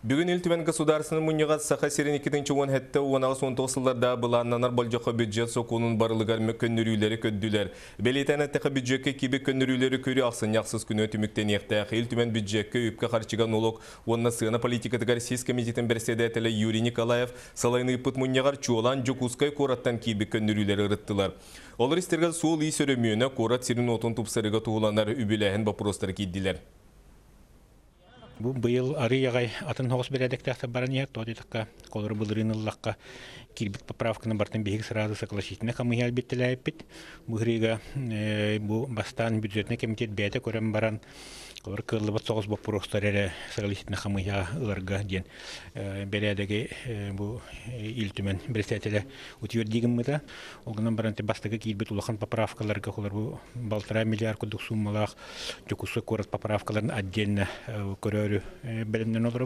Бүгін үлтімен государственный мұнеға сақа серен 2-10 хетті оңағы сон тоқсыларда бұланнанар болжақы бюджет соқуының барылығар көннірүйлері көдділер. Белетен әттіқі бюджетке кебі көннірүйлері көрі ақсын яқсыз күні өтіміктен еқтәқ. Үлтімен бюджетке үпкі қарчыған олық онына сығына политикатығар сез комитетін бірседетілі Юрий Николаев салайны ұпыт мұнеғар чуолан жокускай кораттан кебі көннірүйлері ұрыттылар. Олар істерге сол үй сөрімүйіне корат сирин отын тұпсырыға туғыланар үбіләхін бапыростар кейділер. Бу быйыл ары ягай атын хогус бередектәхтә барания тодитка колор булрыныллакка кирбит поправканы бартын беги сразу согласительно камы албеттеләйпит бугрига бу бастан бюджетный комитет бәйдә көрәм баран колор кыллыбы соғыз вопростары согласительно камы ыларга ден бередеге бу илтүмен председателе утвердигем мыта огынан баран бастыгы кирбит улахан поправкаларга колор бу 1,5 миллиард кудук суммалак жокусы корот поправкаларын отдельно көрөр белемнен олар